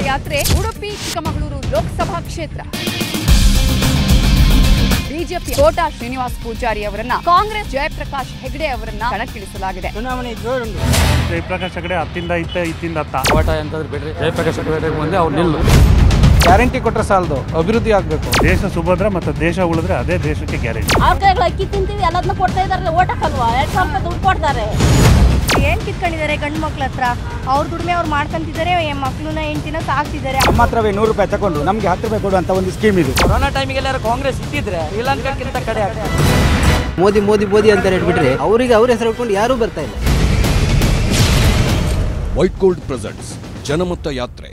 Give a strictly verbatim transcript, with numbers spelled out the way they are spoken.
ಯಾತ್ರೆ ಉಡುಪಿ ಚಿಕ್ಕಮಗಳೂರು ಲೋಕಸಭಾ ಕ್ಷೇತ್ರ. ಬಿಜೆಪಿ ಕೋಟಾ ಶ್ರೀನಿವಾಸ್ ಪೂಜಾರಿ ಅವರನ್ನ ಕಾಂಗ್ರೆಸ್ ಜಯಪ್ರಕಾಶ್ ಹೆಗಡೆ ಅವರನ್ನ ಕಣಕ್ಕಿಳಿಸಲಾಗಿದೆ. ಚುನಾವಣೆ ಜೋರುಂಟು. ಜಯಪ್ರಕಾಶ್ ಹೆಗಡೆ ಹತ್ತಿಂದ ಇತ್ತ ಇತ್ತಿಂದ ಹತ್ತ ಕೋಟ ಅಂತಂದ್ರೆ ಬಿಡ್ರಿ, ಜಯಪ್ರಕಾಶ್ ಹೆಗಡೆ ಮುಂದೆ ಅವ್ರು ನಿಲ್ಲು. ಗ್ಯಾರಂಟಿ ಕೊಟ್ಟರೆ ಸಾಲದು, ಅಭಿವೃದ್ಧಿ ಆಗಬೇಕು. ದೇಶ ಸುಭದ್ರ ಮತ್ತು ದೇಶ ಉಳಿದ್ರೆ ಅದೇ ದೇಶಕ್ಕೆ ಗ್ಯಾರಂಟಿ. ಅವ್ರ ಅಕ್ಕಿ ತಿಂತೀವಿ ಎಲ್ಲದನ್ನ ಕೊಡ್ತಾ ಇದಾರೆ, ಓಟ್ ಹಾಕಲ್ವಾ? ಎರಡ್ ಸಾವಿರ ರೂಪಾಯಿ ದುಡ್ಡು ಕೊಡ್ತಾರೆ. ಏನ್ ಕಿತ್ಕೊಂಡಿದ್ದಾರೆ ಗಂಡು ಮಕ್ಳ ಹತ್ರ? ಅವ್ರ ದುಡಿಮೆ ಅವ್ರು ಮಾಡ್ಕೊಂತಿದ್ದಾರೆ, ಮಕ್ಳನ್ನ ಹೆಂಡತಿನ ಸಾಕ್ತಿದ್ದಾರೆ. ನಮ್ಮ ಹತ್ರವೇ ನೂರು ರೂಪಾಯಿ ತಗೊಂಡು ನಮ್ಗೆ ಹತ್ತು ರೂಪಾಯಿ ಕೊಡುವಂತ ಒಂದು ಸ್ಕೀಮ್ ಇದು. ಕೊರೋನಾ ಟೈಮಿಗೆ ಎಲ್ಲಾರು ಕಾಂಗ್ರೆಸ್ ಇಟ್ಟಿದ್ರೆ ಶ್ರೀಲಂಕಾಕ್ಕಿಂತ ಕಡೆ ಆಗ್ತದೆ. ಮೋದಿ ಮೋದಿ ಮೋದಿ ಅಂತ ಹೇಳ್ಬಿಟ್ರೆ ಅವರಿಗೆ ಅವ್ರ ಹೆಸರು ಇಟ್ಕೊಂಡು ಯಾರೂ ಬರ್ತಾ ಇಲ್ಲ. ವೈಟ್ ಗೋಲ್ಡ್ ಪ್ರೆಸೆಂಟ್ಸ್ ಜನಮತ ಯಾತ್ರೆ.